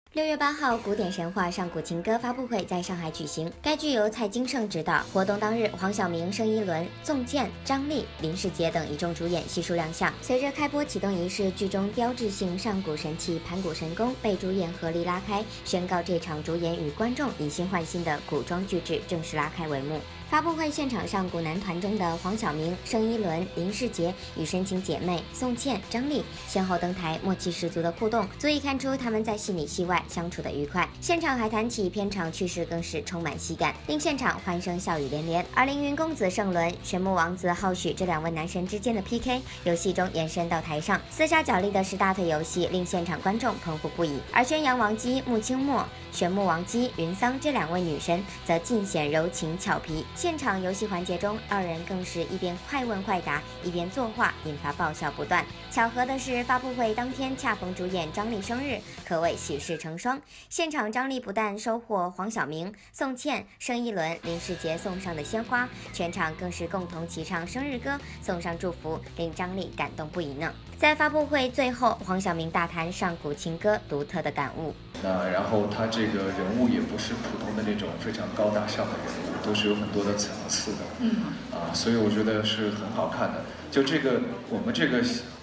6月8号，古典神话上古情歌发布会在上海举行。该剧由蔡京胜执导，活动当日，黄晓明、盛一伦、宋茜、张丽、林世杰等一众主演悉数亮相。随着开播启动仪式，剧中标志性上古神器盘古神弓被主演合力拉开，宣告这场主演与观众以新换新的古装巨制正式拉开帷幕。发布会现场上，古男团中的黄晓明、盛一伦、林世杰与深情姐妹宋茜、张丽先后登台，默契十足的互动，足以看出他们在戏里戏外相处的愉快。现场还谈起片场趣事，更是充满喜感，令现场欢声笑语连连。而凌云公子盛伦、玄木王子浩许这两位男神之间的 PK， 由戏中延伸到台上，厮杀角力的10大腿游戏令现场观众捧腹不已。而宣阳王姬、穆清墨、玄木王姬、云桑这两位女神则尽显柔情俏皮。现场游戏环节中，二人更是一边快问快答，一边作画，引发爆笑不断。巧合的是，发布会当天恰逢主演张丽生日，可谓喜事成双。现场张丽不但收获黄晓明、宋茜、盛一伦、林世杰送上的鲜花，全场更是共同齐唱生日歌，送上祝福，令张丽感动不已呢。在发布会最后，黄晓明大谈上古情歌独特的感悟。 然后他这个人物也不是普通的那种非常高大上的人物，都是有很多的层次的。所以我觉得是很好看的。就这个我们这个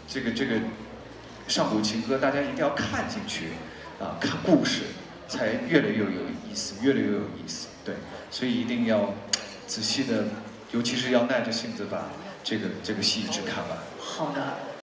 上古情歌，大家一定要看进去看故事，才越来越有意思，越来越有意思。对，所以一定要仔细的，尤其是要耐着性子把这个戏一直看完。 好的。